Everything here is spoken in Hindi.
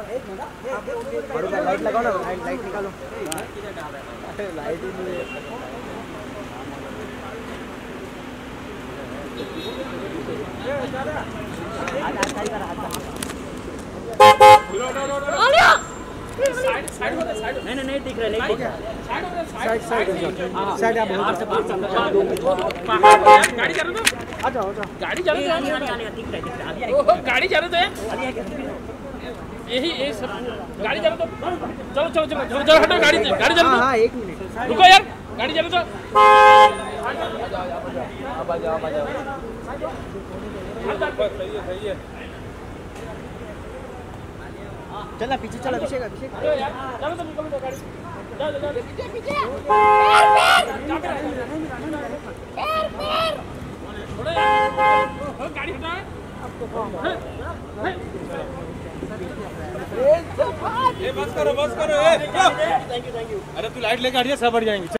लाइट लगाओ ना, लाइट निकालो। लाइट ही नहीं है। नहीं दिख रहा, नहीं दिख रहा। साइड आप गाड़ी चलो तो, आ जाओ गाड़ी चलो तो, दिख रहा है। गाड़ी चलो तो यही सब गाड़ी चलो तो, चलो हटो, गाड़ी चलो तो। हाँ 1 मिनट रुको यार, गाड़ी चलो तो। सही है। चला पीछे, चला पीछे का पीछे। चलो तो निकलो तो गाड़ी। जाओ पीछे। थोड़ा यार, गाड़ी हटाओ। बस करो। Thank you. अरे तू लाइट लेके आ रही है, सब बढ़ जाएंगे।